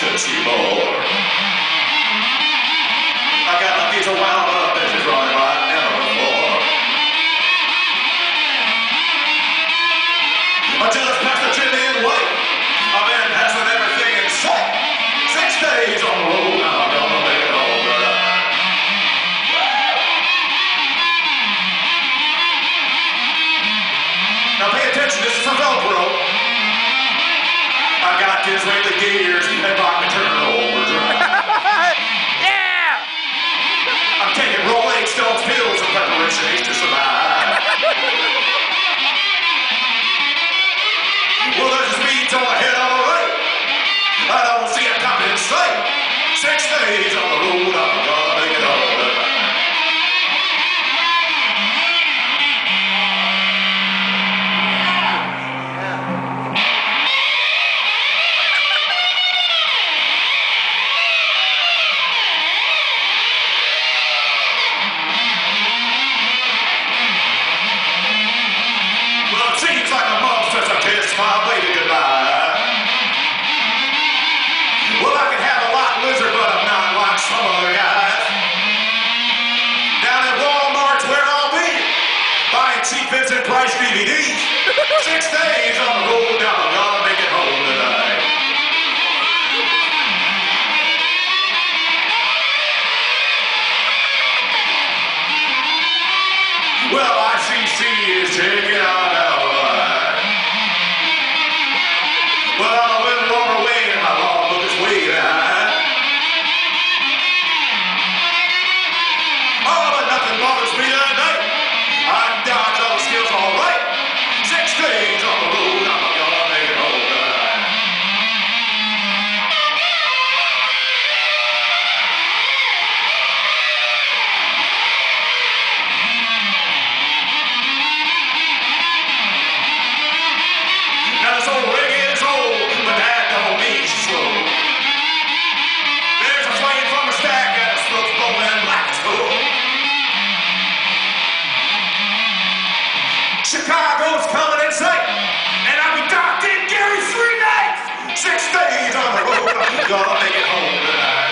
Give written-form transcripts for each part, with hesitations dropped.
ecstasy more. I got my feet so wound up, this is running like never before. I just passed the Chilean way. I've been passing everything in sight. 6 days on the road, now I'm gonna make it home tonight. Now pay attention, this is for Velcro. I got this wrinkly gears and like to turn overdrive. Yeah! I'm taking Rolling Stones pills in preparation to survive. Well, there's a speed on my head, all right. I don't see a cop in sight. 6 days on the road, I'm gonna make it home tonight. Well, it seems like a month since I kissed my baby goodbye. Well, I can have a lot lizard, but I'm not like some other guys. Down at Walmart's where I'll be, buying cheap Vincent Price DVDs. 6 days on the road, now I'm gonna make it home tonight. Well, ICC is taking on out the line. Well, I'm a little overweight and my logbook is way behind. Oh, but nothing bothers me tonight. I dodge all the skills all right. 6 days on the road, I'm gonna make it home tonight. Now this old rig is old, but that don't mean she's slow. There's a flame from the stack and the smoke's blowing black as coal. Chicago's coming in sight, and I'll be docked in Gary 3 nights. 6 days on the road, I'm gonna make it home tonight.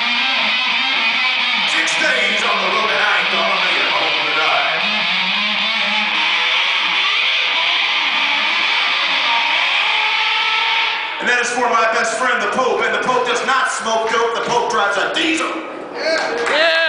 6 days on the road, and I ain't gonna make it home tonight. And that is for my best friend, the Pope. And the Pope does not smoke dope. The Pope drives a diesel. Yeah!